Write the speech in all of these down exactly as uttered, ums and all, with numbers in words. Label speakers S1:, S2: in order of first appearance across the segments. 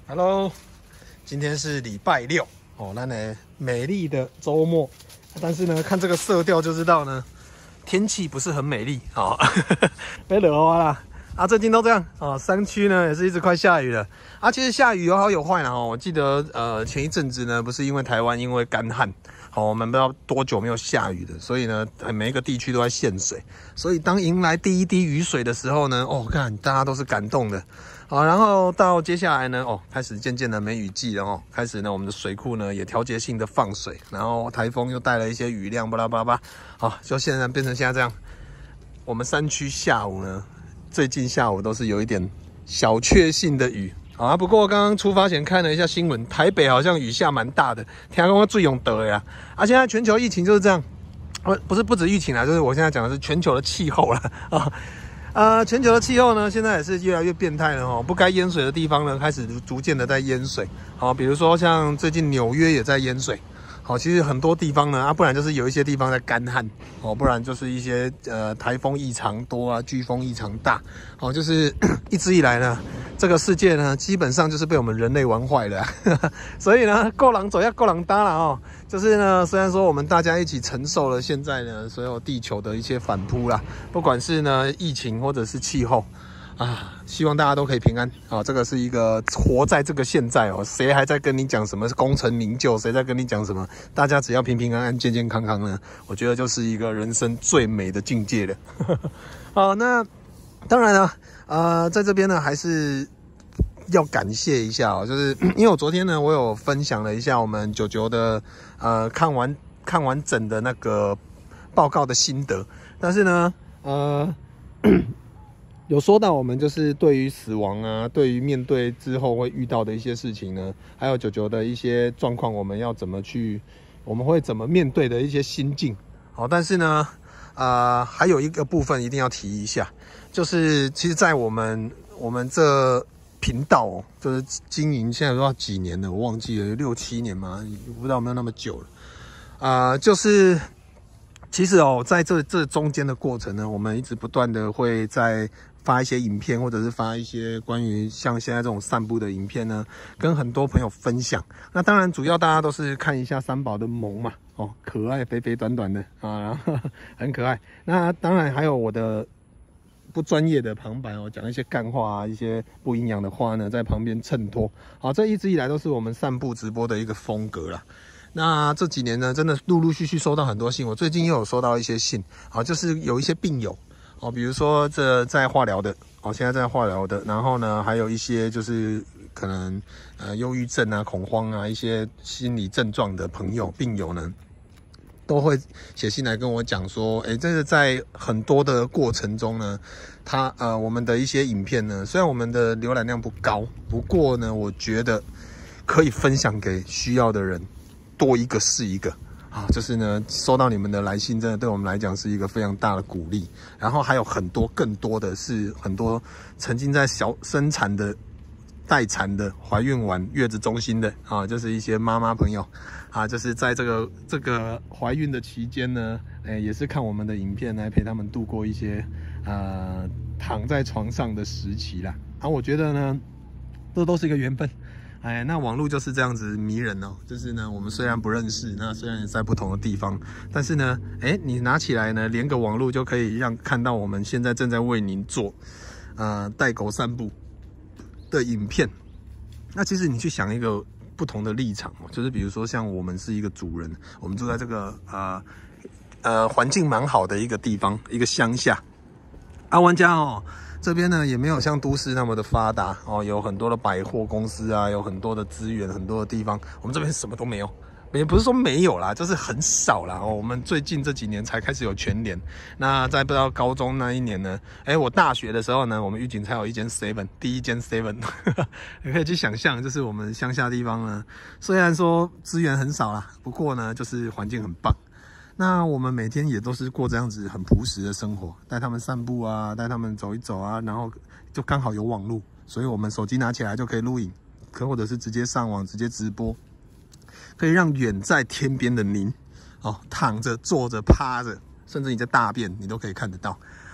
S1: Hello， 今天是礼拜六哦，那呢美丽的周末，但是呢，看这个色调就知道呢，天气不是很美丽哦，被惹花啦啊！最近都这样哦，山区呢也是一直快下雨了啊。其实下雨有好有坏啦哦。我记得呃前一阵子呢，不是因为台湾因为干旱，好、哦、我们不知道多久没有下雨的，所以呢每一个地区都在限水，所以当迎来第一滴雨水的时候呢，哦，看大家都是感动的。好，然后到接下来呢，哦，开始渐渐的梅雨季了哦，开始呢，我们的水库呢也调节性的放水，然后台风又带了一些雨量，巴拉巴拉巴拉，好，就现在变成现在这样。我们山区下午呢，最近下午都是有一点小确幸的雨啊。不过刚刚出发前看了一下新闻，台北好像雨下蛮大的，听说最永得呀。啊，现在全球疫情就是这样，不不是不止疫情啦，就是我现在讲的是全球的气候啦啊。呃，全球的气候呢，现在也是越来越变态了哦。不该淹水的地方呢，开始逐渐的在淹水。好，比如说像最近纽约也在淹水。好，其实很多地方呢，啊，不然就是有一些地方在干旱，哦，不然就是一些呃台风异常多啊，飓风异常大。好，就是一直以来呢，这个世界呢，基本上就是被我们人类玩坏了、啊，所以呢，够狼走要够狼搭了哦。就是呢，虽然说我们大家一起承受了现在呢所有地球的一些反扑啦，不管是呢疫情或者是气候啊，希望大家都可以平安啊。这个是一个活在这个现在哦，谁还在跟你讲什么功成名就，谁在跟你讲什么？大家只要平平安安、健健康康呢，我觉得就是一个人生最美的境界了。好，那当然了，呃，在这边呢还是要感谢一下哦，就是因为我昨天呢，我有分享了一下我们九九的呃看完看完整的那个报告的心得，但是呢，呃，有说到我们就是对于死亡啊，对于面对之后会遇到的一些事情呢，还有九九的一些状况，我们要怎么去，我们会怎么面对的一些心境。好，但是呢，呃，还有一个部分一定要提一下，就是其实，在我们我们这频道哦，就是经营现在都要几年了，我忘记了，六七年嘛，不知道有没有那么久了。啊、呃，就是其实哦，在这这中间的过程呢，我们一直不断的会在发一些影片，或者是发一些关于像现在这种散步的影片呢，跟很多朋友分享。那当然，主要大家都是看一下三宝的萌嘛，哦，可爱肥肥短短的啊，然后很可爱。那当然还有我的不专业的旁白哦，讲一些干话啊，一些不营养的话呢，在旁边衬托。好，这一直以来都是我们散步直播的一个风格啦。那这几年呢，真的陆陆续续收到很多信，我最近又有收到一些信，好，就是有一些病友。哦，比如说这在化疗的，哦，现在在化疗的，然后呢，还有一些就是可能呃忧郁症啊、恐慌啊一些心理症状的朋友、病友呢，都会写信来跟我讲说，哎，这个在很多的过程中呢，他呃我们的一些影片呢，虽然我们的浏览量不高，不过呢，我觉得可以分享给需要的人，多一个是一个。啊，就是呢，收到你们的来信，真的对我们来讲是一个非常大的鼓励。然后还有很多更多的是很多曾经在小生产的、待产的、怀孕完月子中心的啊，就是一些妈妈朋友啊，就是在这个这个怀孕的期间呢，哎，也是看我们的影片来陪他们度过一些呃躺在床上的时期啦。啊，我觉得呢，这都是一个缘分。哎，那网络就是这样子迷人哦。就是呢，我们虽然不认识，那虽然也在不同的地方，但是呢，哎，你拿起来呢，连个网络就可以让看到我们现在正在为您做，呃，带狗散步的影片。那其实你去想一个不同的立场哦，就是比如说像我们是一个主人，我们住在这个呃呃环境蛮好的一个地方，一个乡下。啊，玩家哦。这边呢也没有像都市那么的发达哦，有很多的百货公司啊，有很多的资源，很多的地方。我们这边什么都没有，也不是说没有啦，就是很少啦哦。我们最近这几年才开始有全联。那在不知道高中那一年呢，哎，我大学的时候呢，我们玉井才有一间 seven， 第一间 seven， 你可以去想象，就是我们乡下地方呢，虽然说资源很少啦，不过呢，就是环境很棒。那我们每天也都是过这样子很朴实的生活，带他们散步啊，带他们走一走啊，然后就刚好有网路，所以我们手机拿起来就可以录影，可或者是直接上网直接直播，可以让远在天边的您哦，躺着、坐着、趴着，甚至你在大便，你都可以看得到。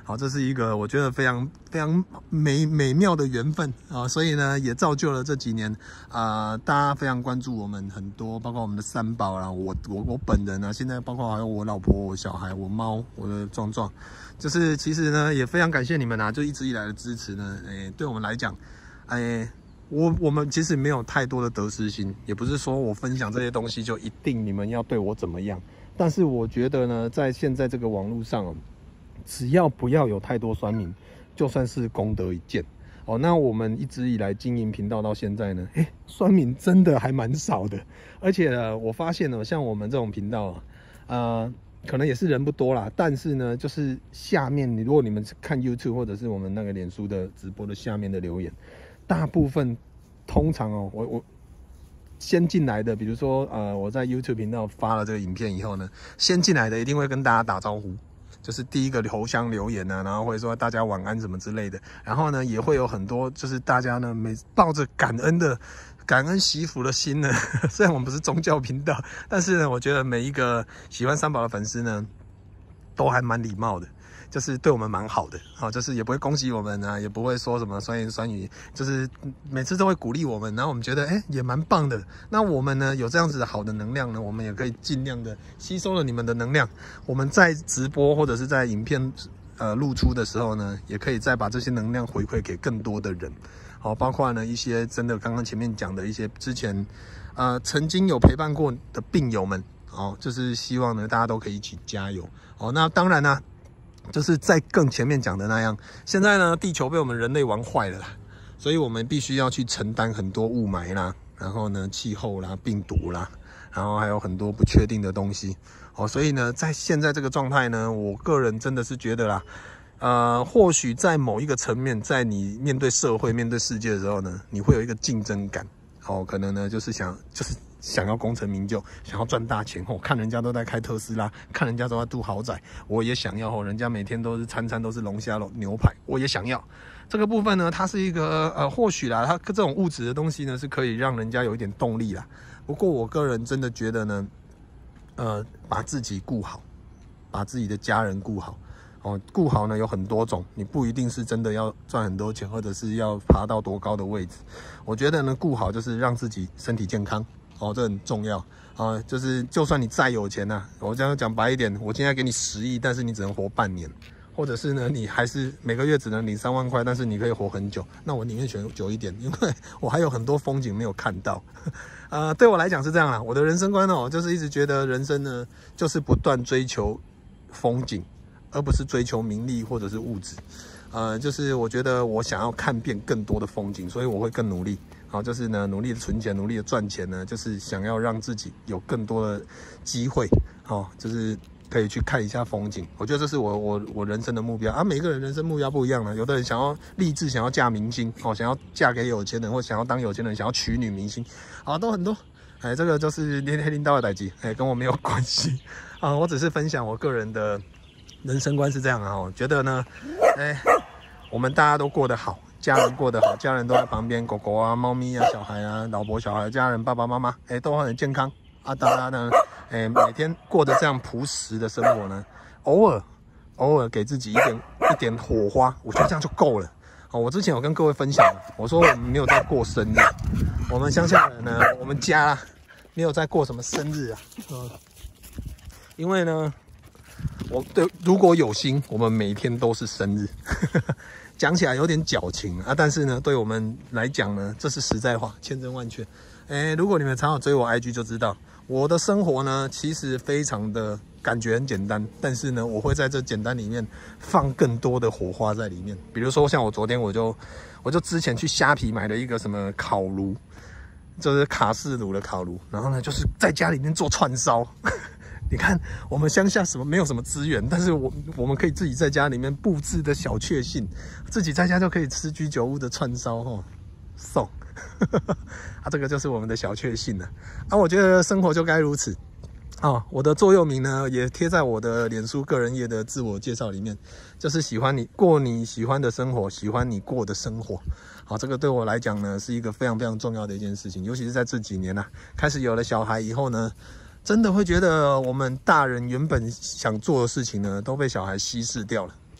S1: 好，这是一个我觉得非常非常美美妙的缘分啊，所以呢也造就了这几年啊、呃，大家非常关注我们很多，包括我们的三宝啦，我我我本人啊，现在包括还有我老婆、我小孩、我猫、我的壮壮，就是其实呢也非常感谢你们啊，就一直以来的支持呢，诶，对我们来讲，诶。我我们其实没有太多的得失心，也不是说我分享这些东西就一定你们要对我怎么样。但是我觉得呢，在现在这个网络上，只要不要有太多酸民，就算是功德一件。哦，那我们一直以来经营频道到现在呢，哎，酸民真的还蛮少的。而且呢，我发现呢，像我们这种频道啊，呃，可能也是人不多啦，但是呢，就是下面你如果你们看 YouTube 或者是我们那个脸书的直播的下面的留言。大部分通常哦，我我先进来的，比如说呃，我在 YouTube 频道发了这个影片以后呢，先进来的一定会跟大家打招呼，就是第一个邮箱留言啊，然后会说大家晚安什么之类的。然后呢，也会有很多就是大家呢，每抱着感恩的感恩惜福的心呢，虽然我们不是宗教频道，但是呢，我觉得每一个喜欢三宝的粉丝呢，都还蛮礼貌的。就是对我们蛮好的，好，就是也不会攻击我们啊，也不会说什么酸言酸语，就是每次都会鼓励我们，然后我们觉得哎、欸、也蛮棒的。那我们呢有这样子的好的能量呢，我们也可以尽量的吸收了你们的能量。我们在直播或者是在影片呃露出的时候呢，也可以再把这些能量回馈给更多的人，好，包括呢一些真的刚刚前面讲的一些之前呃曾经有陪伴过的病友们，哦，就是希望呢大家都可以一起加油。哦，那当然呢、啊。就是在更前面讲的那样，现在呢，地球被我们人类玩坏了啦，所以我们必须要去承担很多雾霾啦，然后呢，气候啦、病毒啦，然后还有很多不确定的东西。哦，所以呢，在现在这个状态呢，我个人真的是觉得啦，呃，或许在某一个层面，在你面对社会、面对世界的时候呢，你会有一个竞争感。哦，可能呢，就是想，就是。想要功成名就，想要赚大钱哦！看人家都在开特斯拉，看人家都在住豪宅，我也想要哦！人家每天都是餐餐都是龙虾、牛排，我也想要。这个部分呢，它是一个呃，或许啦，它这种物质的东西呢，是可以让人家有一点动力啦。不过我个人真的觉得呢，呃，把自己顾好，把自己的家人顾好。哦，顾好呢有很多种，你不一定是真的要赚很多钱，或者是要爬到多高的位置。我觉得呢，顾好就是让自己身体健康。哦，这很重要啊！就是就算你再有钱呐、啊，我这样讲白一点，我今天给你十亿，但是你只能活半年，或者是呢，你还是每个月只能领三万块，但是你可以活很久。那我宁愿选久一点，因为我还有很多风景没有看到。呃，对我来讲是这样啦，我的人生观哦，就是一直觉得人生呢，就是不断追求风景，而不是追求名利或者是物质。呃，就是我觉得我想要看遍更多的风景，所以我会更努力。好，就是呢，努力的存钱，努力的赚钱呢，就是想要让自己有更多的机会，哦，就是可以去看一下风景。我觉得这是我我我人生的目标啊。每个人人生目标不一样呢，有的人想要立志，想要嫁明星，哦，想要嫁给有钱人，或想要当有钱人，想要娶女明星，啊，都很多。哎，这个就是连黑领导的代际，哎，跟我没有关系啊。我只是分享我个人的人生观是这样啊。我觉得呢，哎，我们大家都过得好。家人过得好，家人都在旁边，狗狗啊、猫咪啊、小孩啊、老婆、小孩、家人、爸爸妈妈，哎、欸，都很健康啊。大家呢，哎、欸，每天过着这样朴实的生活呢，偶尔偶尔给自己一点一点火花，我觉得这样就够了。哦，我之前有跟各位分享，我说我们没有在过生日，我们乡下人呢，我们家没有在过什么生日啊，嗯，因为呢，我对如果有心，我们每天都是生日。讲起来有点矫情啊，但是呢，对我们来讲呢，这是实在话，千真万确。哎，如果你们常常追我 I G 就知道，我的生活呢，其实非常的感觉很简单，但是呢，我会在这简单里面放更多的火花在里面。比如说，像我昨天我就我就之前去虾皮买了一个什么烤炉，就是卡式炉的烤炉，然后呢，就是在家里面做串烧。你看，我们乡下什么没有什么资源，但是我我们可以自己在家里面布置的小确幸，自己在家就可以吃居酒屋的串烧哦，送，啊，这个就是我们的小确幸了。啊，我觉得生活就该如此。哦，我的座右铭呢也贴在我的脸书个人页的自我介绍里面，就是喜欢你过你喜欢的生活，喜欢你过的生活。好，这个对我来讲呢是一个非常非常重要的一件事情，尤其是在这几年啊，开始有了小孩以后呢。真的会觉得我们大人原本想做的事情呢，都被小孩稀释掉了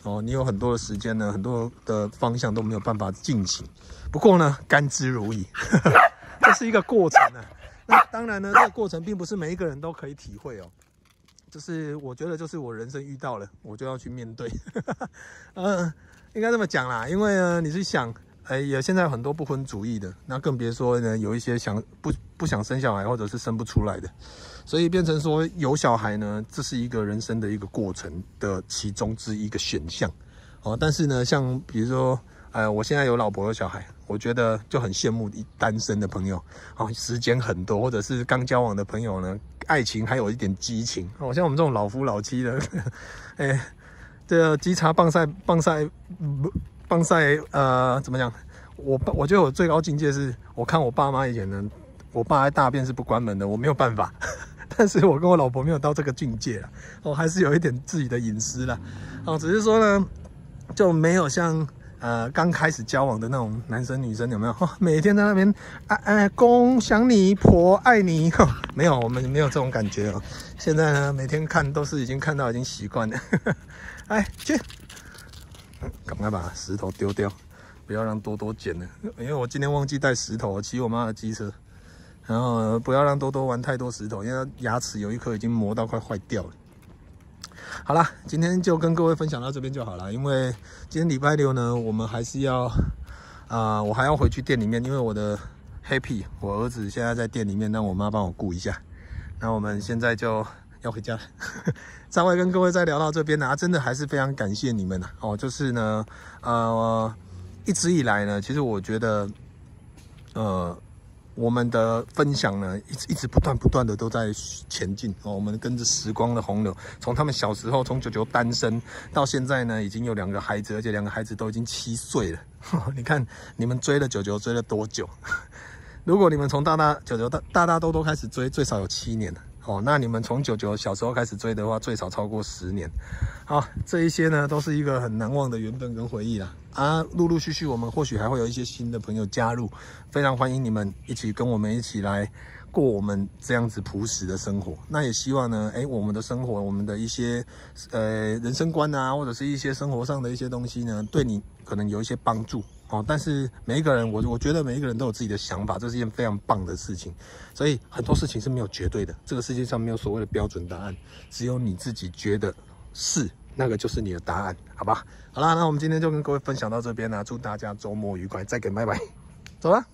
S1: 哦，你有很多的时间呢，很多的方向都没有办法进行。不过呢，甘之如饴，这是一个过程啊。那当然呢，这个过程并不是每一个人都可以体会哦。就是我觉得，就是我人生遇到了，我就要去面对。嗯，应该这么讲啦，因为呢，你去想，哎，也现在有很多不婚主义的，那更别说呢，有一些想不不想生小孩，或者是生不出来的，所以变成说有小孩呢，这是一个人生的一个过程的其中之一个选项哦。但是呢，像比如说，呃，我现在有老婆有小孩，我觉得就很羡慕单身的朋友哦，时间很多，或者是刚交往的朋友呢，爱情还有一点激情哦。像我们这种老夫老妻的，哎、欸，这个鸡茶棒晒棒晒棒晒，呃，怎么讲？我我觉得我最高境界是，我看我爸妈以前呢，我爸大便是不关门的，我没有办法。但是我跟我老婆没有到这个境界啦，哦，还是有一点自己的隐私啦，哦，只是说呢，就没有像。呃，刚开始交往的那种男生女生有没有？哦、每天在那边啊啊，公想你，婆爱你，哦、没有，我们没有这种感觉哦。现在呢，每天看都是已经看到已经习惯了。哎，去，赶快把石头丢掉，不要让多多捡了。因为我今天忘记带石头，我骑我妈的机车，然后呢不要让多多玩太多石头，因为牙齿有一颗已经磨到快坏掉了。好啦，今天就跟各位分享到这边就好了。因为今天礼拜六呢，我们还是要啊、呃，我还要回去店里面，因为我的 Happy， 我儿子现在在店里面，让我妈帮我顾一下。那我们现在就要回家了。稍微跟各位再聊到这边呢、啊，真的还是非常感谢你们啊。哦，就是呢，呃，一直以来呢，其实我觉得，呃。我们的分享呢，一直一直不断不断的都在前进哦。我们跟着时光的洪流，从他们小时候，从九九单身到现在呢，已经有两个孩子，而且两个孩子都已经七岁了。你看，你们追了九九追了多久？如果你们从大大九九大大大多多开始追，最少有七年了哦。那你们从九九小时候开始追的话，最少超过十年。好，这一些呢，都是一个很难忘的缘分跟回忆啦。啊，陆陆续续我们或许还会有一些新的朋友加入，非常欢迎你们一起跟我们一起来过我们这样子朴实的生活。那也希望呢，哎，我们的生活，我们的一些呃人生观啊，或者是一些生活上的一些东西呢，对你可能有一些帮助哦。但是每一个人，我我觉得每一个人都有自己的想法，这是一件非常棒的事情。所以很多事情是没有绝对的，这个世界上没有所谓的标准答案，只有你自己觉得是。那个就是你的答案，好吧？好啦，那我们今天就跟各位分享到这边啦，祝大家周末愉快，再见，拜拜，走了。